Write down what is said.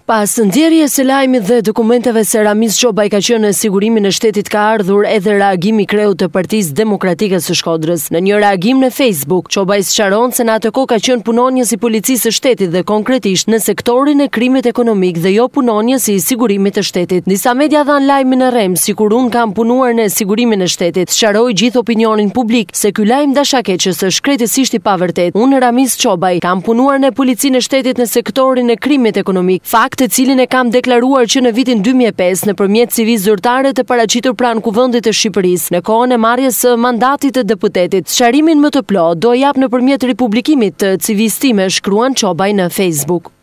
Pas ndjerjes së lajmit dhe dokumenteve se Ramiz Çobaj ka qenë në sigurimin e shtetit, ka ardhur edhe reagimi i kreut të Partisë Demokratike së Shkodrës. Në një reagim në Facebook, Çobaj sqaron se në atë kohë ka qenë punonjës i policisë së shtetit dhe konkretisht në sektorin e krimit ekonomik dhe jo punonjës i sigurimit të shtetit. Disa media dhanë lajmin e rrem, sikur unë kam punuar në sigurimin e shtetit. Sqaroi gjithë opinionin publik se ky lajm dashakeqës është krejtësisht i pavërtet. Unë Ramiz Çobaj kam punuar në policinë e shtetit në sektorin e krimit ekonomik. Të cilin e kam deklaruar që në vitin 2005 nëpërmjet CV-së zyrtare të paraqitur pranë Kuvendit të Shqipërisë në kohën e marrjes së mandatit të deputetit. Sqarimin më të plotë do jap nëpërmjet ripublikimit të CV-së time, shkruan Çobaj në Facebook.